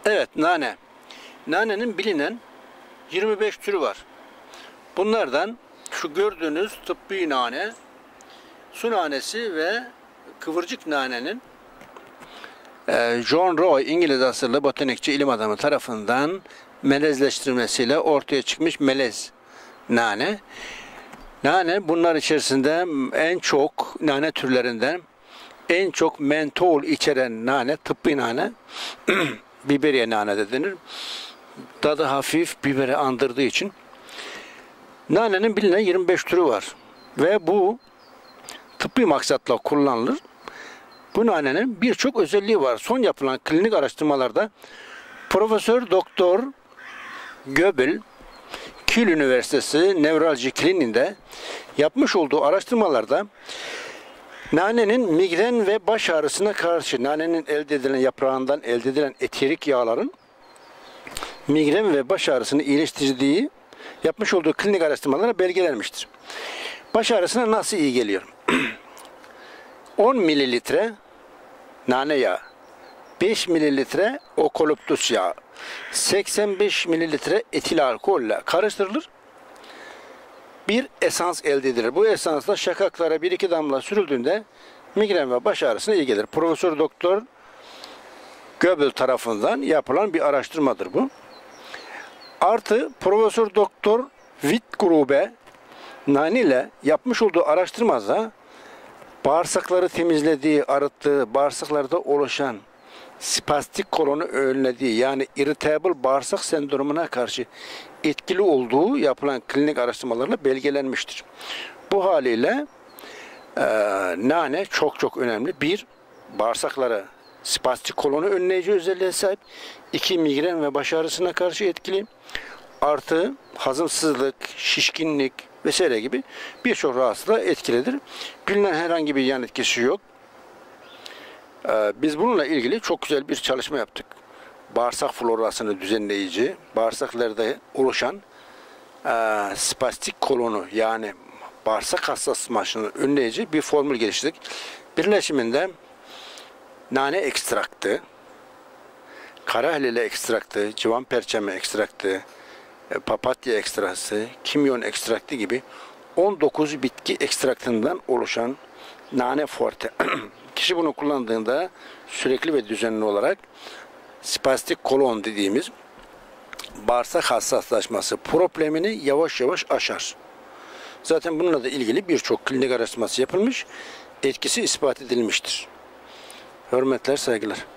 Evet, nane. Nanenin bilinen 25 türü var. Bunlardan şu gördüğünüz tıbbi nane, su nanesi ve kıvırcık nanenin John Roy, İngiliz asıllı botanikçi ilim adamı tarafından melezleştirilmesiyle ortaya çıkmış melez nane. Nane bunlar içerisinde en çok nane türlerinden en çok mentol içeren nane, tıbbi nane, biberiye nane de denir. Tadı hafif biberi andırdığı için. Nanenin bilinen 25 türü var. Ve bu tıbbi maksatla kullanılır. Bu nanenin birçok özelliği var. Son yapılan klinik araştırmalarda Profesör Doktor Göbel, Kiel Üniversitesi Nevroloji Kliniğinde yapmış olduğu araştırmalarda nanenin migren ve baş ağrısına karşı nanenin elde edilen yaprağından elde edilen eterik yağların migren ve baş ağrısını iyileştirdiği yapmış olduğu klinik araştırmalara belgelenmiştir. Baş ağrısına nasıl iyi geliyor? 10 mililitre nane yağı, 5 mililitre okaliptüs yağı, 85 mililitre etil alkolle karıştırılır. Bir esans elde edilir. Bu esansla şakaklara 1-2 damla sürüldüğünde migren ve baş ağrısına iyi gelir. Profesör Doktor Göbel tarafından yapılan bir araştırmadır bu. Artı Profesör Doktor Wittgrube nane ile yapmış olduğu araştırmada bağırsakları temizlediği, arıttığı, bağırsaklarda oluşan spastik kolonu önlediği yani irritable bağırsak sendromuna karşı etkili olduğu yapılan klinik araştırmalarla belgelenmiştir. Bu haliyle nane çok önemli. Bir, bağırsaklara spastik kolonu önleyici özelliğe sahip. 2, migren ve baş ağrısına karşı etkili. Artı hazımsızlık, şişkinlik vesaire gibi birçok rahatsızlığa etkilidir. Bilinen herhangi bir yan etkisi yok. Biz bununla ilgili çok güzel bir çalışma yaptık. Bağırsak florasını düzenleyici, bağırsaklarda oluşan spastik kolonu yani bağırsak hassaslaşmasını önleyici bir formül geliştirdik. Birleşiminde nane ekstraktı, karahelele ekstraktı, civan perçemi ekstraktı, papatya ekstrası, kimyon ekstraktı gibi 19 bitki ekstraktından oluşan nane forte. Kişi bunu kullandığında sürekli ve düzenli olarak spastik kolon dediğimiz bağırsak hassaslaşması problemini yavaş yavaş aşar. Zaten bununla da ilgili birçok klinik araştırması yapılmış, etkisi ispat edilmiştir. Hürmetler, saygılar.